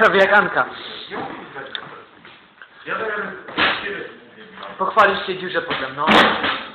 Prawie jak Anka. Nie umiem dać kamerę. Ja daję... Pochwalisz się dziurze potem, no.